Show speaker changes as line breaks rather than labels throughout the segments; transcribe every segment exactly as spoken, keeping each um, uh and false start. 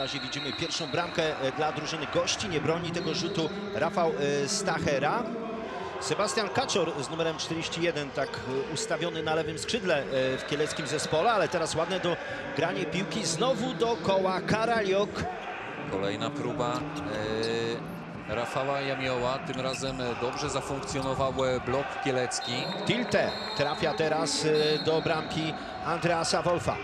razie widzimy pierwszą bramkę dla drużyny gości. Nie broni tego rzutu Rafał Stachera. Sebastian Kaczor z numerem czterdzieści jeden, tak ustawiony na lewym skrzydle w kieleckim zespole, ale teraz ładne dogranie piłki znowu do koła Karaliok.
Kolejna próba e, Rafała Jamioła, tym razem dobrze zafunkcjonował blok kielecki.
Tilte trafia teraz do bramki Andreasa Wolfa.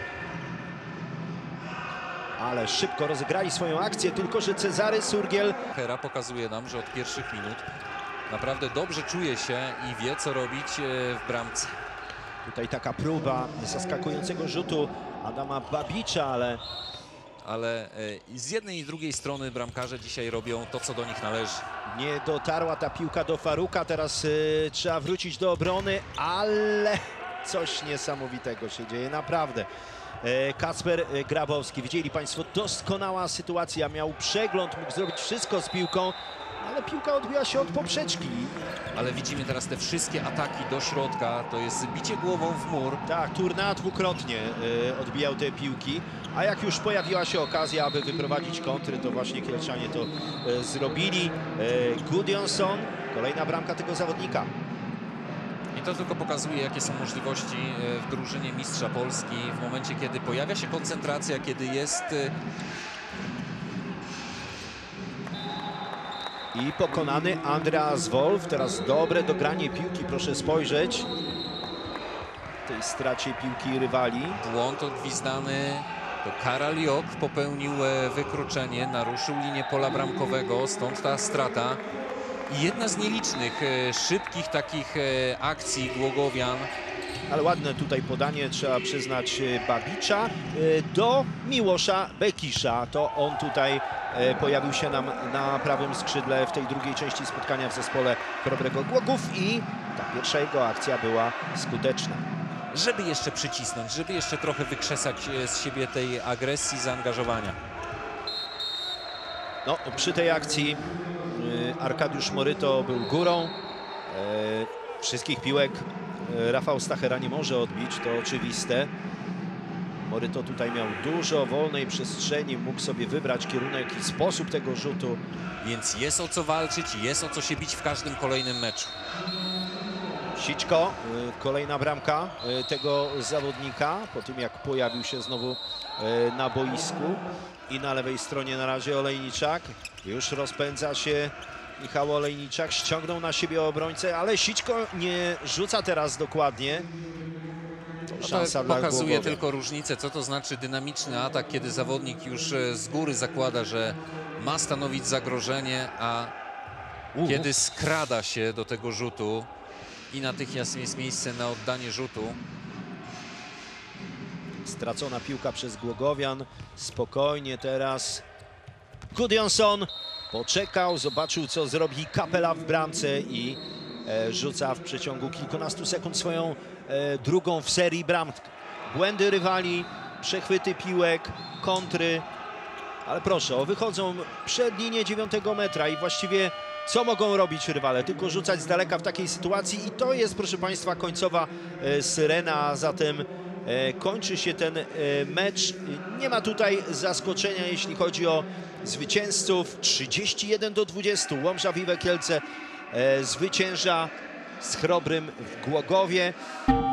Ale szybko rozegrali swoją akcję, tylko że Cezary Surgiel
Hera pokazuje nam, że od pierwszych minut naprawdę dobrze czuje się i wie, co robić w bramce.
Tutaj taka próba zaskakującego rzutu Adama Babicza, ale...
Ale z jednej i drugiej strony bramkarze dzisiaj robią to, co do nich należy.
Nie dotarła ta piłka do Faruka, teraz y, trzeba wrócić do obrony, ale coś niesamowitego się dzieje, naprawdę. E, Kacper Grabowski, widzieli Państwo, doskonała sytuacja, miał przegląd, mógł zrobić wszystko z piłką, ale piłka odbiła się od poprzeczki.
Ale widzimy teraz te wszystkie ataki do środka, to jest bicie głową w mur.
Tak, Turna dwukrotnie e, odbijał te piłki, a jak już pojawiła się okazja, aby wyprowadzić kontry, to właśnie Kielczanie to e, zrobili. E, Gudjonsson, kolejna bramka tego zawodnika.
I to tylko pokazuje, jakie są możliwości w drużynie mistrza Polski w momencie, kiedy pojawia się koncentracja, kiedy jest...
I pokonany Andreas Wolf. Teraz dobre dogranie piłki, proszę spojrzeć. W tej stracie piłki rywali.
Błąd odgwizdany. To Karaliok popełnił wykroczenie, naruszył linię pola bramkowego, stąd ta strata. I jedna z nielicznych szybkich takich akcji Głogowian.
Ale ładne tutaj podanie, trzeba przyznać, Babicza do Miłosza Bekisza. To on tutaj pojawił się nam na prawym skrzydle w tej drugiej części spotkania w zespole Chrobrego Głogów i ta pierwsza jego akcja była skuteczna.
Żeby jeszcze przycisnąć, żeby jeszcze trochę wykrzesać z siebie tej agresji, zaangażowania.
No, przy tej akcji Arkadiusz Moryto był górą. Wszystkich piłek Rafał Stachera nie może odbić, to oczywiste. Moryto tutaj miał dużo wolnej przestrzeni, mógł sobie wybrać kierunek i sposób tego rzutu.
Więc jest o co walczyć, jest o co się bić w każdym kolejnym meczu.
Sićko, kolejna bramka tego zawodnika, po tym jak pojawił się znowu na boisku. I na lewej stronie na razie Olejniczak. Już rozpędza się Michał Olejniczak, ściągnął na siebie obrońcę, ale Sićko nie rzuca teraz dokładnie. To szansa
to
dla
pokazuje
Głogowia.
tylko różnicę, co to znaczy dynamiczny atak, kiedy zawodnik już z góry zakłada, że ma stanowić zagrożenie, a uh. kiedy skrada się do tego rzutu i natychmiast jest miejsce na oddanie rzutu.
Stracona piłka przez Głogowian. Spokojnie teraz Gudjonsson poczekał, zobaczył, co zrobi Kapela w bramce i e, rzuca w przeciągu kilkunastu sekund swoją e, drugą w serii bramek. Błędy rywali, przechwyty piłek, kontry, ale proszę, o, wychodzą przed linię dziewiątego metra i właściwie co mogą robić rywale? Tylko rzucać z daleka w takiej sytuacji i to jest, proszę Państwa, końcowa e, syrena, a zatem e, kończy się ten e, mecz. Nie ma tutaj zaskoczenia, jeśli chodzi o zwycięzców. trzydzieści jeden do dwudziestu. Łomża Wiwe Kielce e, zwycięża z Chrobrym w Głogowie.